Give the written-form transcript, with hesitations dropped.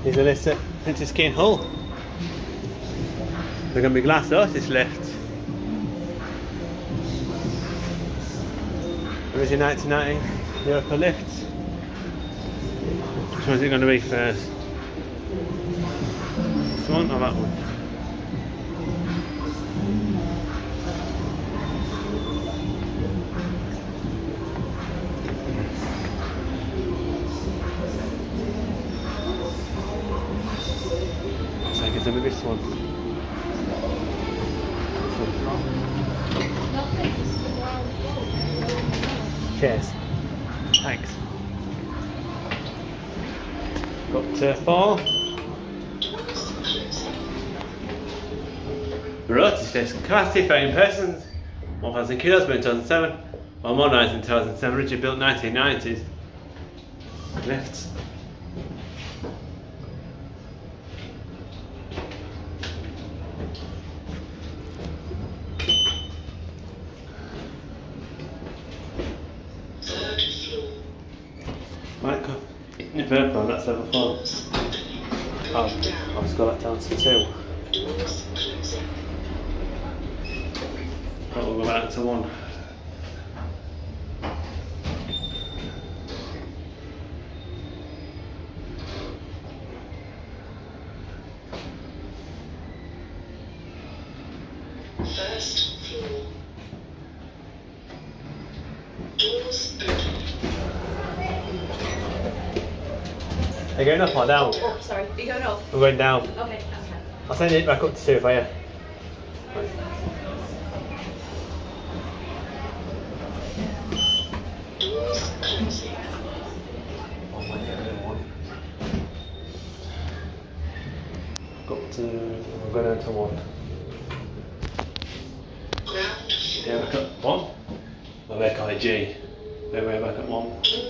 These are lifts at Princess Quay Hull. They're going to be glass Otis lifts. Original 1990 Europa lifts. Which one is it going to be first? This one or that one? So I guess it'll be this one. Cheers. Thanks. Got 4. Otis lifts. Capacity for in-persons 1,000 kilos, built in 2007. Well, modernised in 2007. Originally built 1990s. Lifts. Right, go. The third floor, that's level 4. Oh, I've just got that down to 2. Right, we'll go back to 1. First floor. Doors open. Are you going up or down? Oh, sorry. Are you going up? We're going down. Okay, okay. I'll send it back up to 2 for you. Doors closing. Oh my god, got to, we're going down to 1. Ground floor. Yeah, back up 1. Well, they call it G. Then we're back at 1.